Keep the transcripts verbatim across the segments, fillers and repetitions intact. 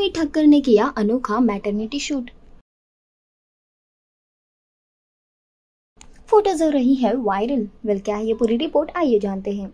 तन्वी ठक्कर ने किया अनोखा मैटरनिटी शूट। फोटोज हो रही है वायरल। वेल क्या है ये पूरी रिपोर्ट, आइए जानते हैं।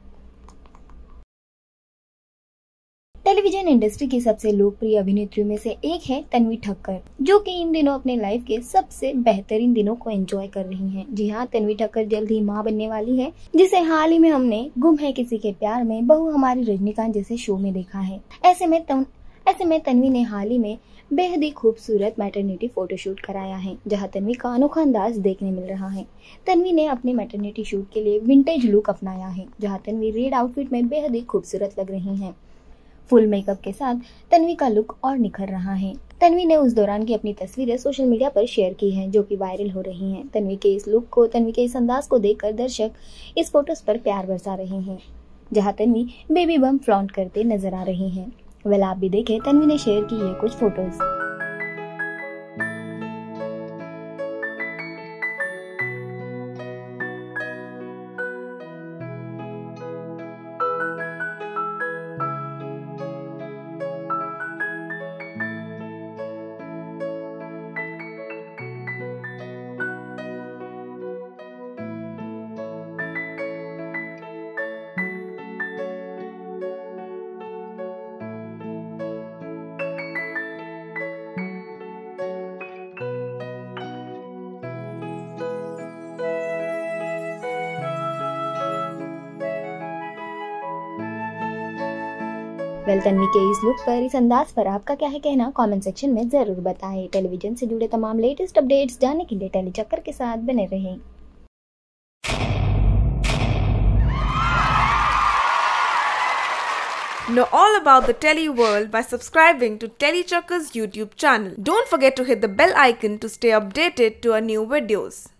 टेलीविजन इंडस्ट्री की सबसे लोकप्रिय अभिनेत्रियों में से एक है तन्वी ठक्कर, जो कि इन दिनों अपने लाइफ के सबसे बेहतरीन दिनों को एंजॉय कर रही हैं। जी हाँ, तन्वी ठक्कर जल्द ही मां बनने वाली है, जिसे हाल ही में हमने गुम है किसी के प्यार में, बहू हमारी रजनीकांत जैसे शो में देखा है। ऐसे में तन, ऐसे में तन्वी ने हाल ही में बेहद ही खूबसूरत मैटरनिटी फोटोशूट कराया है, जहां तन्वी का अनोखा अंदाज देखने मिल रहा है। तन्वी ने अपने मैटरनिटी शूट के लिए विंटेज लुक अपनाया है, जहां तन्वी रेड आउटफिट में बेहद ही खूबसूरत लग रही हैं। फुल मेकअप के साथ तन्वी का लुक और निखर रहा है। तन्वी ने उस दौरान की अपनी तस्वीरें सोशल मीडिया पर शेयर की हैं, जो कि वायरल हो रही हैं। तन्वी के इस लुक को, तन्वी के इस अंदाज को देखकर दर्शक इस फोटोज पर प्यार बरसा रहे हैं, जहां तन्वी बेबी बम फ्लॉन्ट करते नजर आ रही हैं। वेल आप भी देखें, तन्वी ने शेयर की ये कुछ फोटोज। वेल तन्वी के इस लुक पर, इस अंदाज पर आपका क्या है कहना, कमेंट सेक्शन में जरूर बताएं। टेलीविजन से जुड़े तमाम लेटेस्ट अपडेट्स जानने के लिए टेली चक्कर के साथ बने रहें। Know all about the Tele world by subscribing to Tele Chakkar's YouTube channel. Don't forget to hit the bell icon to stay updated to our new videos.